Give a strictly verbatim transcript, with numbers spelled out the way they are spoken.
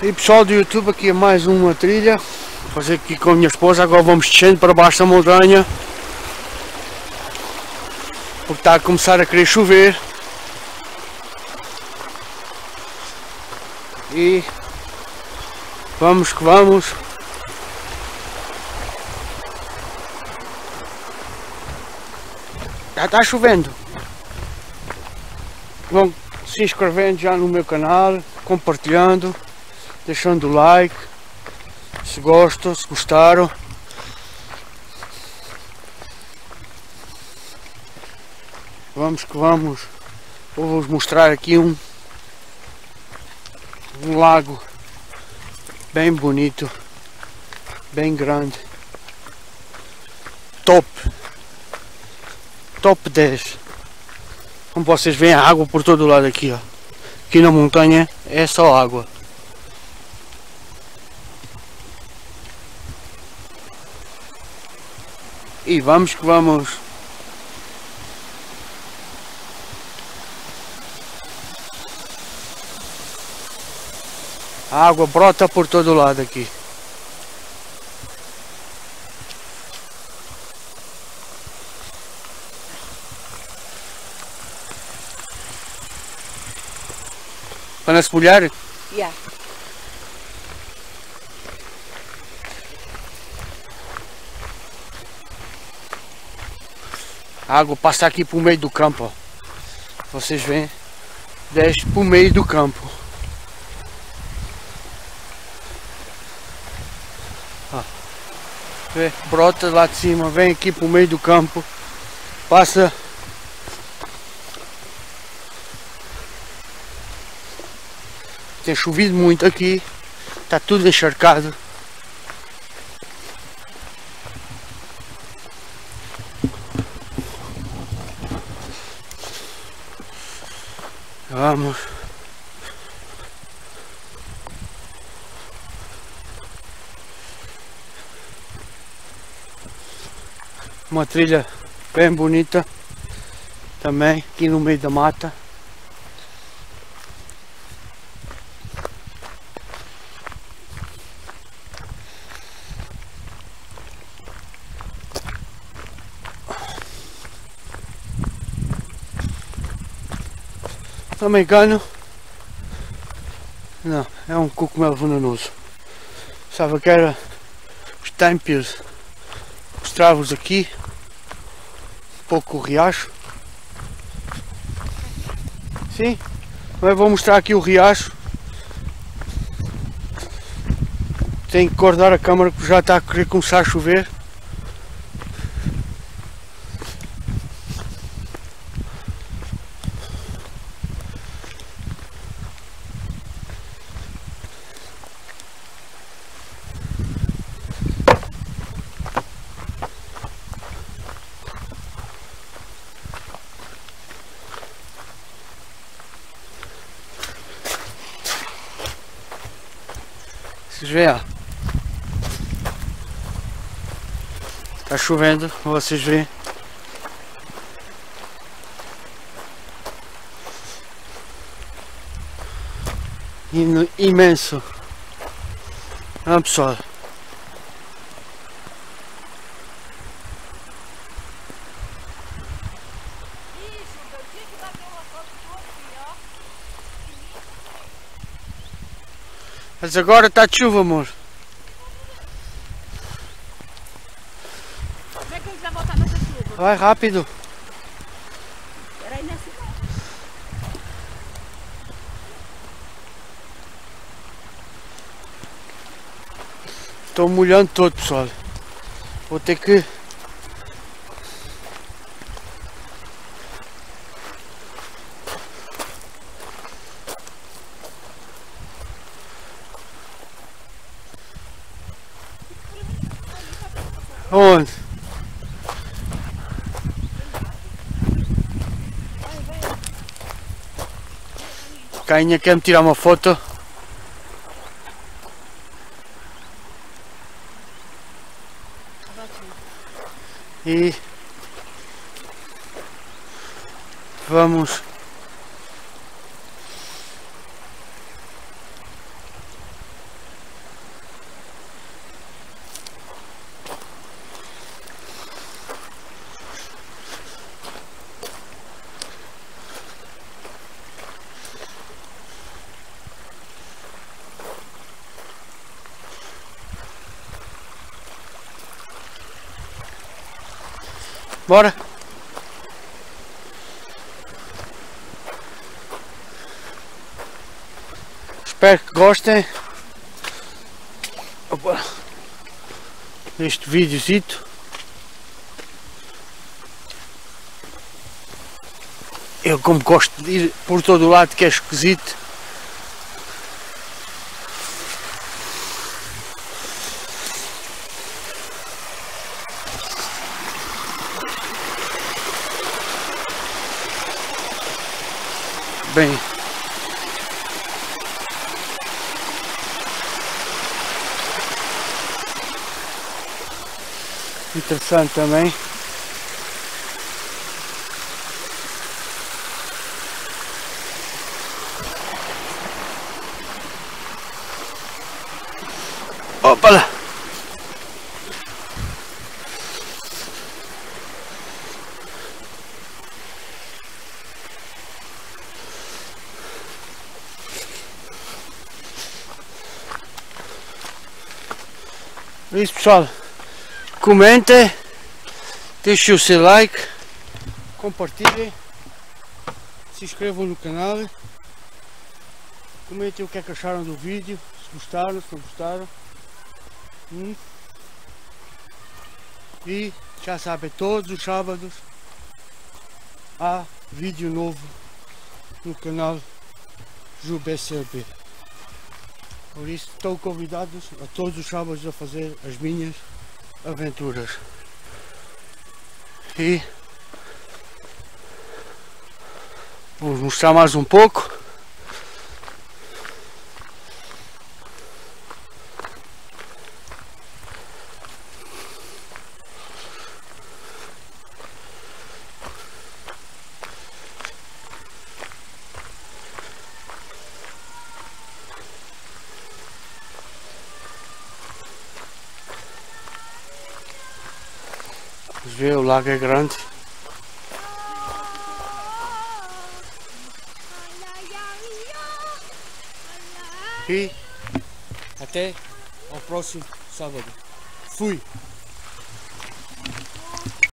E pessoal do YouTube, aqui é mais uma trilha. Vou fazer aqui com a minha esposa. Agora vamos descendo para baixo da montanha, porque está a começar a querer chover. E vamos que vamos. Já está chovendo. Vão se inscrevendo já no meu canal, compartilhando, deixando o like, se gostam, se gostaram. Vamos que vamos. Vou-vos mostrar aqui um, um lago bem bonito, bem grande, top, top dez. Como vocês veem, a água por todo o lado aqui, ó. Aqui na montanha é só água. E vamos que vamos. A água brota por todo o lado aqui. Para se molhar? Yeah. A água passa aqui por meio do campo, ó. Vocês veem? Desce por meio do campo. Ó. Vê? Brota lá de cima, vem aqui por meio do campo, passa. Tem chovido muito aqui, está tudo encharcado. Vamos. Uma trilha bem bonita também, aqui no meio da mata. Não me engano, não, é um cogumelo venenoso. Pensava que era os têmpios. Mostrava-vos aqui um pouco o riacho. Sim, mas vou mostrar aqui o riacho. Tenho que guardar a câmera porque já está a querer começar a chover. Vocês veem, ó. Tá chovendo, vocês veem. Imenso. Ah, pessoal. Mas agora está de chuva, amor. Como é que a gente vai voltar nessa chuva? Vai rápido. Peraí, nessa. Estou molhando todo, pessoal. Vou ter que... Onde? Cainha quer me tirar uma foto. E vamos Bora! Espero que gostem. Opa. Deste videozito. Eu, como gosto de ir por todo o lado, que é esquisito. Bem, interessante também. Opa lá! É isso, pessoal. Comentem, deixem o seu like, compartilhem, se inscrevam no canal, comentem o que é que acharam do vídeo, se gostaram, se não gostaram. Hum. E já sabem, todos os sábados há vídeo novo no canal Ju B C B. Por isso estão convidados a todos os sábados a fazer as minhas aventuras. E vou mostrar mais um pouco. Vamos ver, o lago é grande. E até ao próximo sábado. Fui!